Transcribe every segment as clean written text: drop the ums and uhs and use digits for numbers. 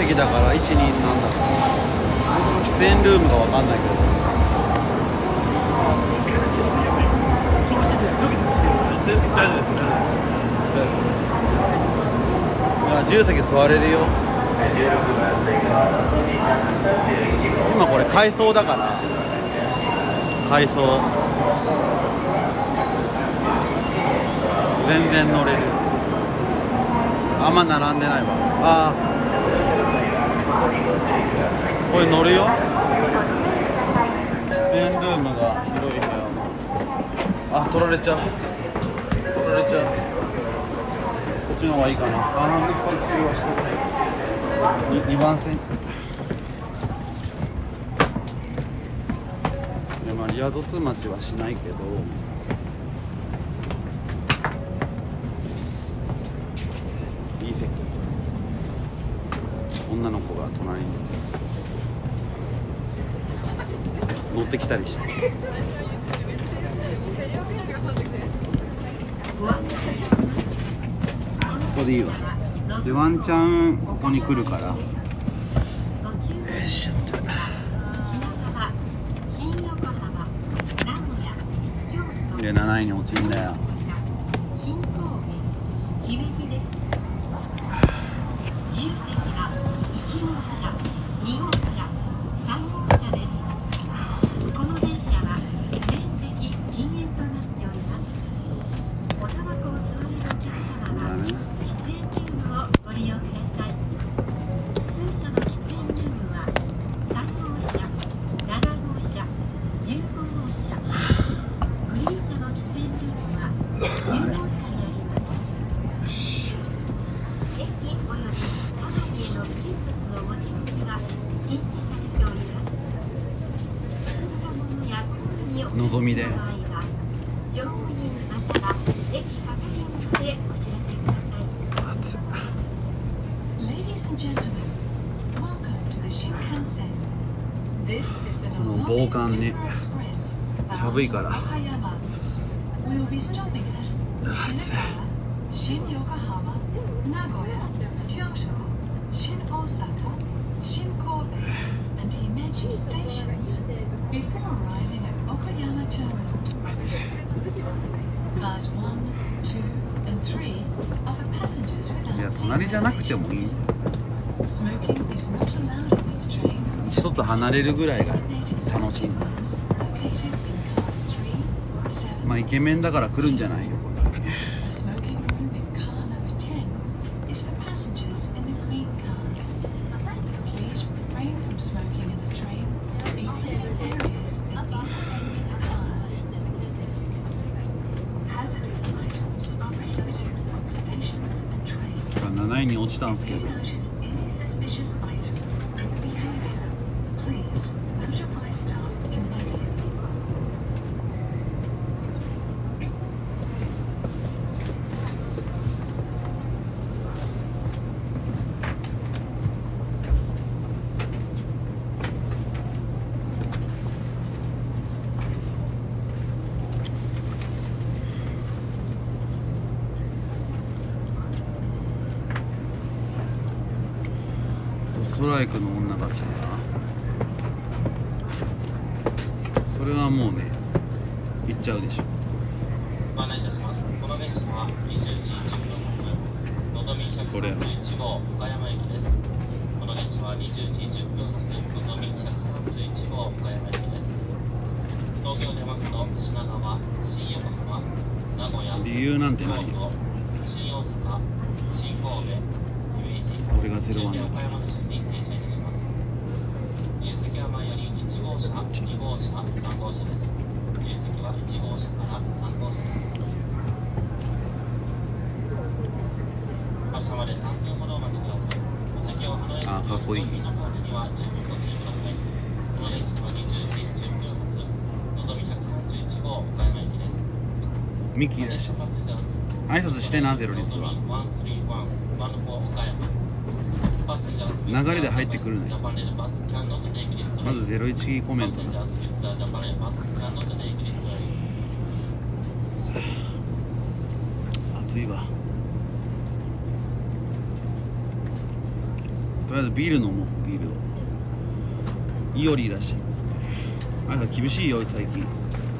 席だから123だから喫煙ルームが分かんないけど調子でドキドキしてる。大丈夫です。 いや自由席座れるよ。今これ回送だから回送全然乗れる。あんま並んでないわ。ああこれ乗るよ。喫煙ルームが広い部屋もあ取られちゃう取られちゃう。こっちの方がいいかな。ああこっちは人2番線で、まあ、リアドツ待ちはしないけどいい席。女の子が隣に乗ってきたりして。ここでいいわ。でワンチャンここに来るから。よいしょっと。で7位に落ちるんだよ。のぞみで。この防寒ね、寒いから。いや隣じゃなくてもいい。一つ離れるぐらいが楽しい。まあイケメンだから来るんじゃないよここに。7位に落ちたんですけど。ストライクの女が来たな。それはもうね行っちゃうでしょ。 ご案内いたします。この電車は20時10分発のぞみ131号岡山駅です。この電車は20時10分発のぞみ131号岡山駅です。東京出ますと品川、新横浜、名古屋、 理由なんてないよ。 京都、新大阪、新神戸、姫路、 俺が01だから。 1号車、2号車、3号車です。自由席は1号車から3号車です。発車まで3分ほどお待ちください。お席を離れるとき、商品の管理には十分ご注意ください。この電車は20時10分発、のぞみ131号岡山駅です。 ミキいらっしゃい。挨拶してな、ゼロ率は。流れで入ってくるね。まず01コメント。暑いわ。富りあえずビール飲もう。ビールをイオリらしい。あれ厳しいよ最近。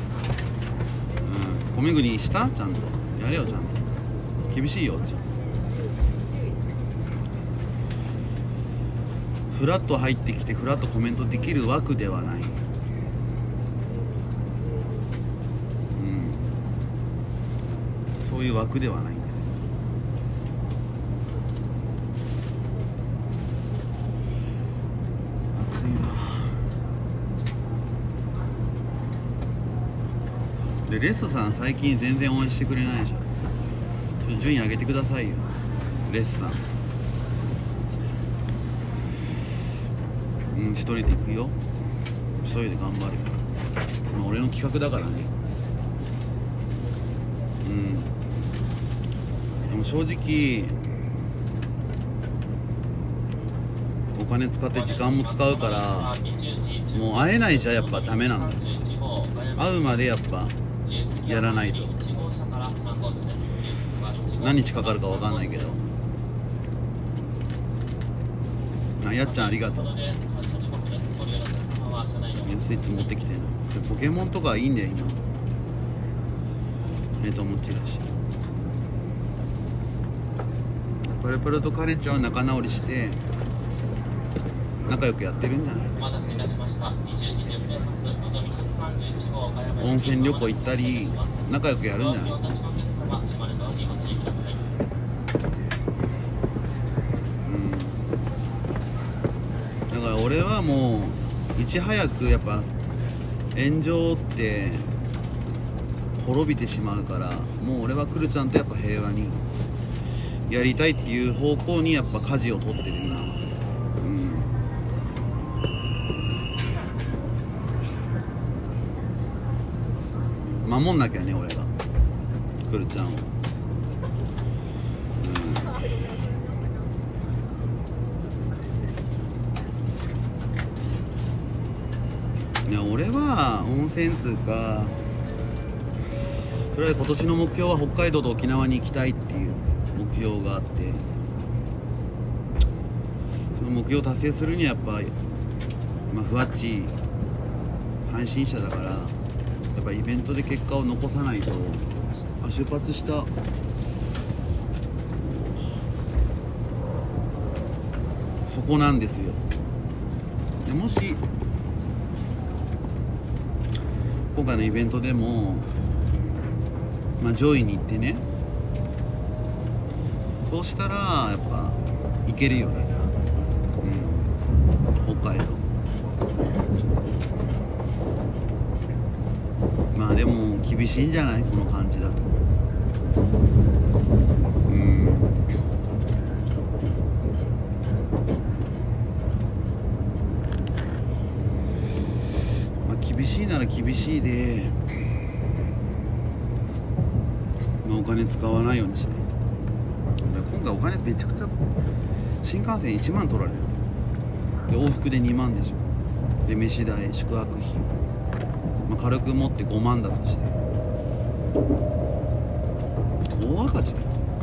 米国したちゃんとやれよ。ちゃんと厳しいよ。フラッと入ってきてフラッとコメントできる枠ではない。そういう枠ではないんだよ。暑いな。でレスさん最近全然応援してくれないじゃん。ちょっと順位上げてくださいよレスさん。一人で行くよ。一人で頑張るよ。俺の企画だからね。でも正直お金使って時間も使うからもう会えないじゃやっぱダメなんだよ。会うまでやっぱやらないと。何日かかるかわかんないけど。やっちゃんありがとう。スイッチ持ってきてる。ポケモンとかいいんだよ今。と思ってるし。プルプルとカレンちゃんは仲直りして仲良くやってるんじゃない。温泉旅行行ったり仲良くやるんじゃない。だから俺はもういち早くやっぱ炎上って滅びてしまうから、もう俺はクルちゃんとやっぱ平和にやりたいっていう方向にやっぱ舵を取ってる今。守んなきゃね俺がクルちゃんを。いや俺は温泉つうか、とりあえず今年の目標は北海道と沖縄に行きたいっていう目標があって、その目標を達成するにはやっぱふわっち配信者だからやっぱイベントで結果を残さないと。出発した。そこなんですよ。でもし今回のイベントでも上位に行ってね、そうしたらやっぱ行けるよね。北海道。でも厳しいんじゃないこの感じだと。厳しいなら厳しいで、お金使わないようにしないと。今回お金めちゃくちゃ新幹線1万取られる。で往復で2万でしょ。で飯代宿泊費、軽く持って5万だとして大赤字だよ。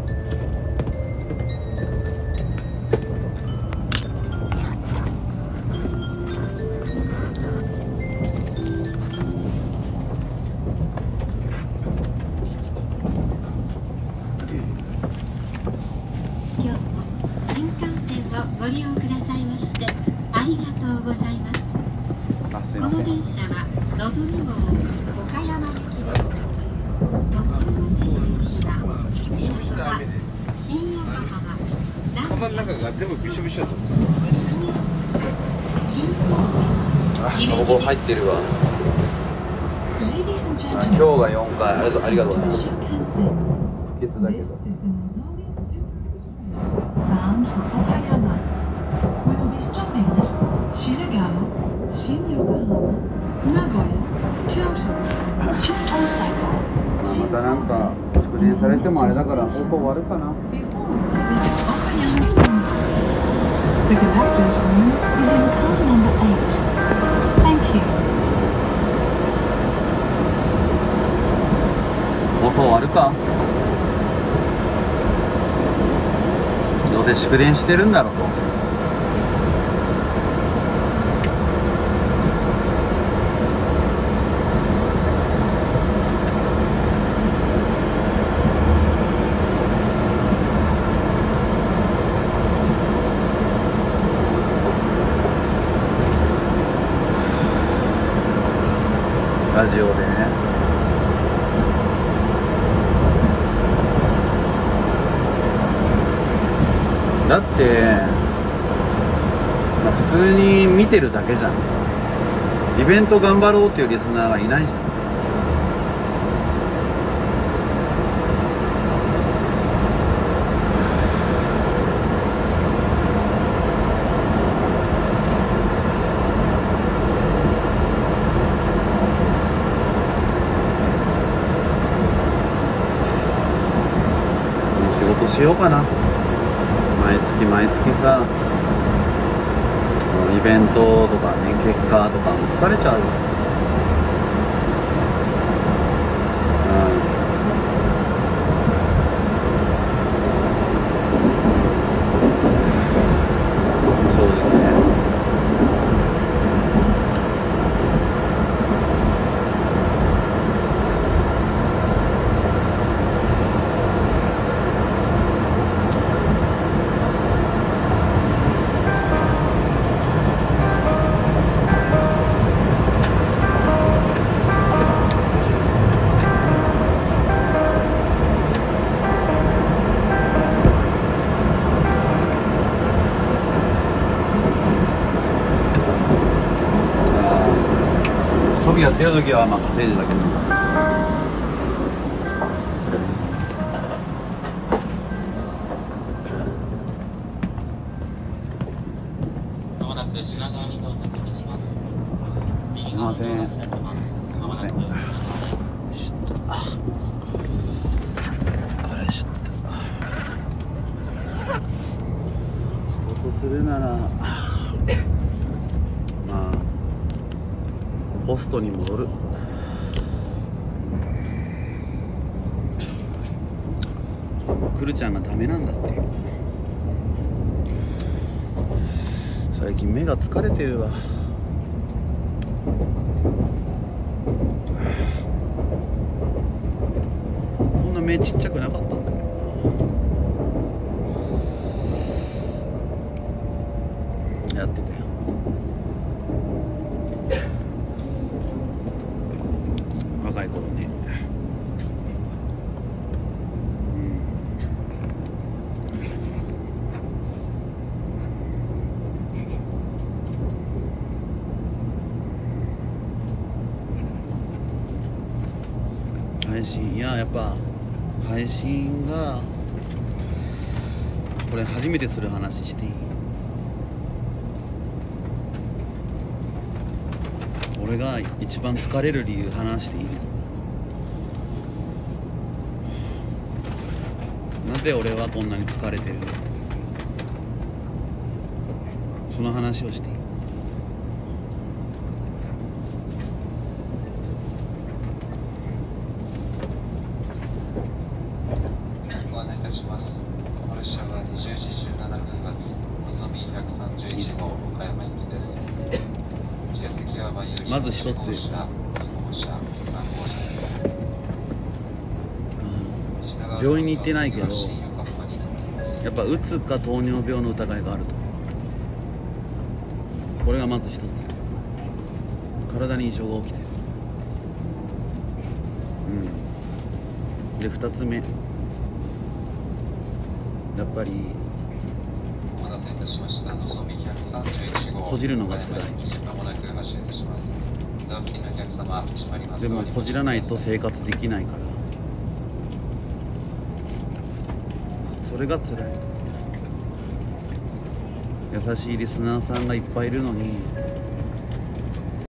今日も新幹線をご利用くださいましてありがとうございます。この電車はのぞみ号岡山行きです。途中停車は白川、新横浜、 頭の中が全部びしょびしょだったんですよ。 タバコ入ってるわ。今日が4回ありがとうございます。不潔だけど。またなんか祝電されてもあれだから放送終わるかな。 The conductor's room is in car number 8. Thank you. 放送終わるか。どうせ祝電してるんだろうと。 ラジオで。だって、まあ、普通に見てるだけじゃん。イベント頑張ろうっていうリスナーがいないじゃん。仕事しようかな。毎月さ、イベントとかね、結果とかも疲れちゃうよ。正直ね。飛びやってる時はまあ稼いでたけど。 まもなく品川に到着いたします。 すいません。 まもなく品川です。 仕事するならまあホストに戻る。くるちゃんがダメなんだって。最近目が疲れてるわ。こんな目ちっちゃくなかったんだけどな。やってたよ。若い頃ね。配信、いや、やっぱ配信がこれ初めてする話していい？俺が一番疲れる理由話していいですか？なぜ俺はこんなに疲れてるの？その話をしていい？ ご案内いたします。この列車は20時17分発のぞみ131号岡山行きです。自由席は前よりまず一つ、 1号車、2号車、3号車です。 病院に行ってないけど、やっぱうつか糖尿病の疑いがあると。これがまず一つ。体に異常が起きてる。で2つ目、やっぱりお待たせいたしました。のぞみ131号こじるのが辛い。 まもなく発車いたします。ドア付近のお客様、閉まります。 でもこじらないと生活できないから、それが辛い。優しいリスナーさんがいっぱいいるのに